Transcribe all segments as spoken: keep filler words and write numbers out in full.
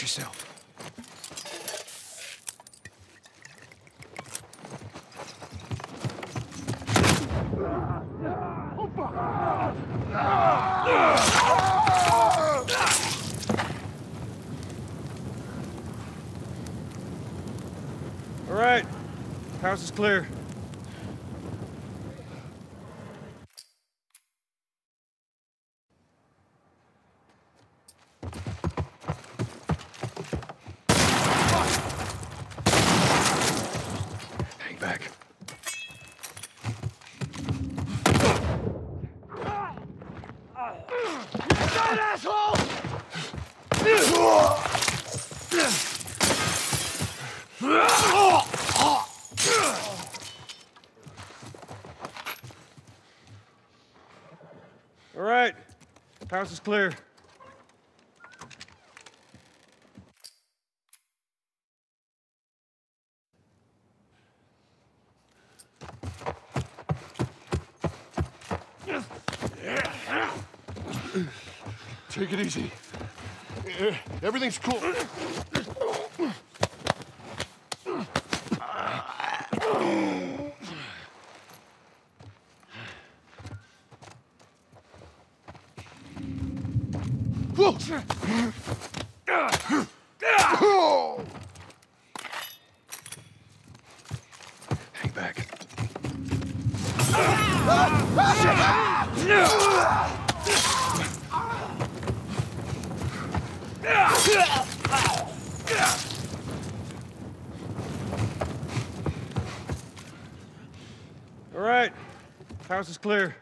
Watch yourself. All right, house is clear. Hang back. That asshole! All right, house is clear. Take it easy. Uh, Everything's cool. Whoa! Hang back. All right, house is clear.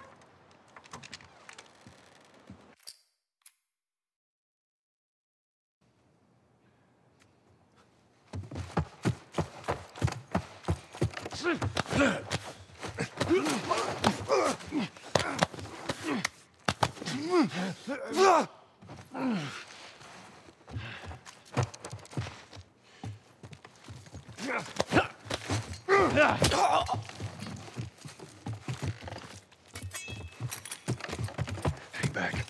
Hang back.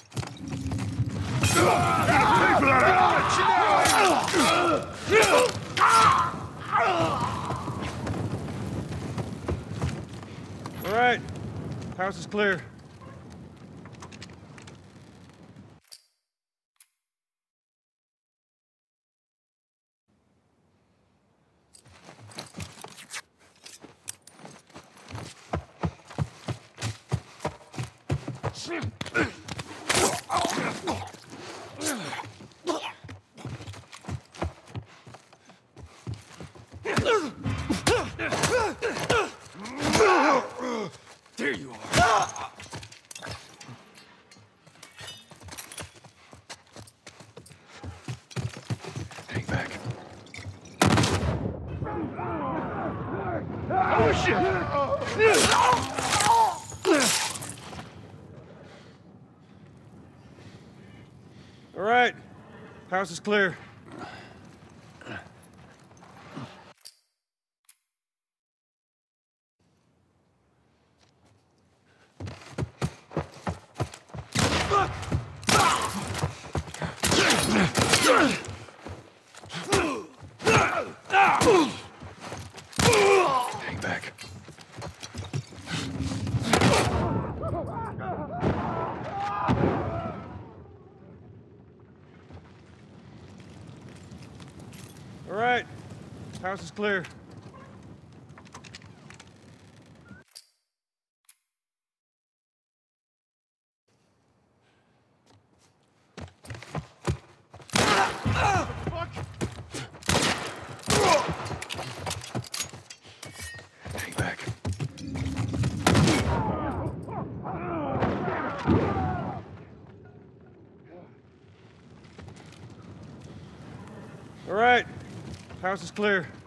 All right, house is clear. There you are. Hang back. Oh, shit! All right, house is clear. Hang back. All right, house is clear. Hang back. All right, house is clear.